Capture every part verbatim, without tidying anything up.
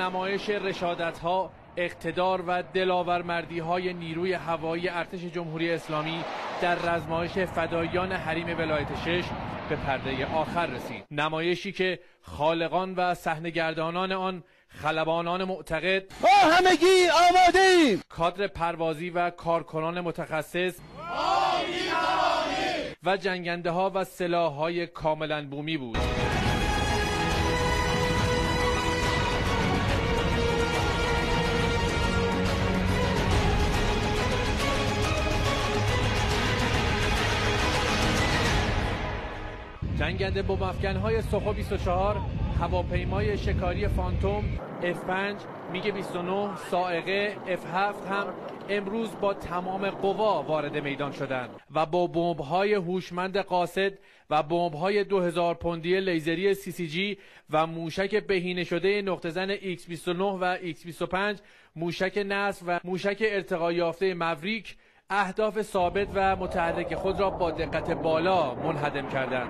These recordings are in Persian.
نمایش رشادت‌ها، اقتدار و دلاورمردی‌های نیروی هوایی ارتش جمهوری اسلامی در رزمایش فدايیان حریم ولایت شش به پرده آخر رسید. نمایشی که خالقان و صحنه‌گردانان آن خلبانان معتقد ما همگی آماده‌ایم، کادر پروازی و کارکنان متخصص و جنگنده ها و سلاح های کاملا بومی بود. جنگنده بمب افکن‌های سوخو بیست و چهار، هواپیمای شکاری فانتوم، اف پنج، میگ بیست و نه، صاعقه، اف هفت هم امروز با تمام قوا وارد میدان شدند و با بمب‌های هوشمند قاصد و بمب‌های دو هزار پوندی لیزری سی سی جی و موشک بهینه شده نقطه زن ایکس بیست و نه و ایکس بیست و پنج، موشک نسر و موشک ارتقا یافته موریک اهداف ثابت و متحرک خود را با دقت بالا منهدم کردند.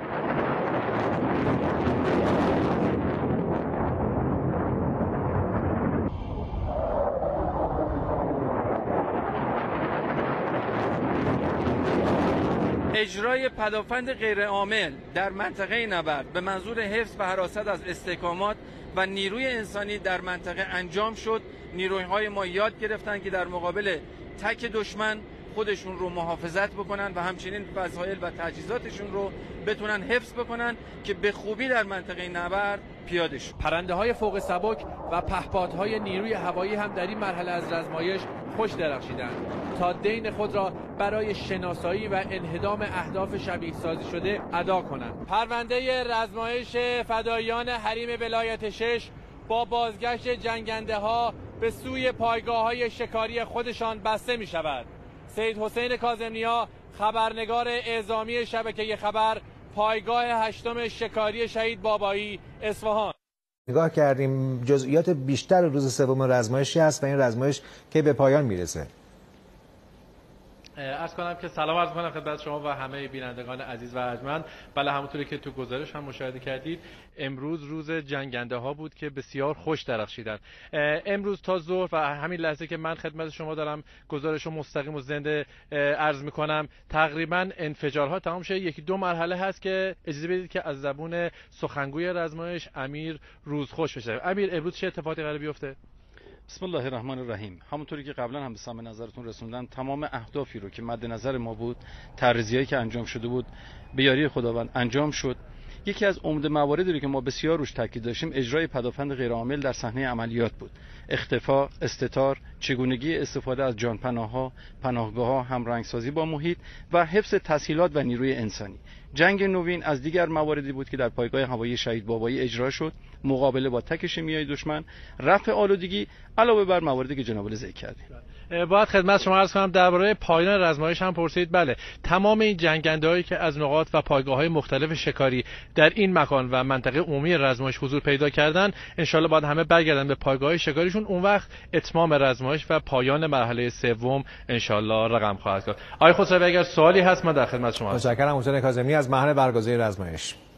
اجرای پدافند غیرعامل در منطقه نبرد به منظور حفظ و حراست از استحکامات و نیروی انسانی در منطقه انجام شد. نیروهای ما یاد گرفتن که در مقابل تک دشمن خودشون رو محافظت بکنن و همچنین وسایل و تجهیزاتشون رو بتونن حفظ بکنن که به خوبی در منطقه نبرد پیاده شد. پرنده های فوق سبک و پهپادهای نیروی هوایی هم در این مرحله از رزمایش خوش درخشیدند تا دین خود را برای شناسایی و انهدام اهداف شبیه سازی شده ادا کنند. پرونده رزمایش فدايیان حریم ولایت شش با بازگشت جنگنده ها به سوی پایگاه های شکاری خودشان بسته می شود. سید حسین کاظم‌نیا، خبرنگار اعزامی شبکه خبر، پایگاه هشتم شکاری شهید بابایی، اصفهان. نگاه کردیم جزئیات بیشتر روز سوم رزمایشی هست و این رزمایش که به پایان میرسه. عرض کنم که سلام عرض می‌کنم خدمت شما و همه بینندگان عزیز و ارجمند. بله، همونطوری که تو گزارش هم مشاهده کردید امروز روز جنگنده ها بود که بسیار خوش درخشیدن. امروز تا ظهر و همین لحظه که من خدمت شما دارم گزارش رو مستقیم و زنده عرض می‌کنم تقریبا انفجارها تمام شده. یکی دو مرحله هست که اجازه بدید که از زبون سخنگوی رزمایش امیر روزخوش بشه. امیر، امروز چه اتفاقی قراره بیفته؟ بسم الله الرحمن الرحیم. همونطوری که قبلا هم به سمع نظرتون رسوندن تمام اهدافی رو که مد نظر ما بود، طرح‌ریزی‌هایی که انجام شده بود به یاری خداوند انجام شد. یکی از عمده مواردی که ما بسیار روش تاکید داشتیم اجرای پدافند غیرعامل در صحنه عملیات بود. اختفا، استتار، چگونگی استفاده از جانپناه‌ها، پناهگاه‌ها، همرنگسازی با محیط و حفظ تسهیلات و نیروی انسانی. جنگ نوین از دیگر مواردی بود که در پایگاه هوایی شهید بابایی اجرا شد، مقابله با تک شیمیایی دشمن، رفع آلودگی، علاوه بر مواردی که جناب عالی ذکر کردید. باید خدمت شما عرض کنم درباره پایان رزمایش هم پرسید. بله، تمام این جنگنده‌هایی که از نقاط و پایگاه‌های مختلف شکاری در این مکان و منطقه عمومی رزمایش حضور پیدا کردن، ان شاءالله باید همه برگردن به پایگاه‌های شکاریشون. اون وقت اتمام رزمایش و پایان مرحله سوم ان شاءالله رقم خواهد کرد. آقای خسروی، اگر سوالی هست من در خدمت شما هستم. متشکرم. حسین کاظمی از محل برگزاری رزمایش.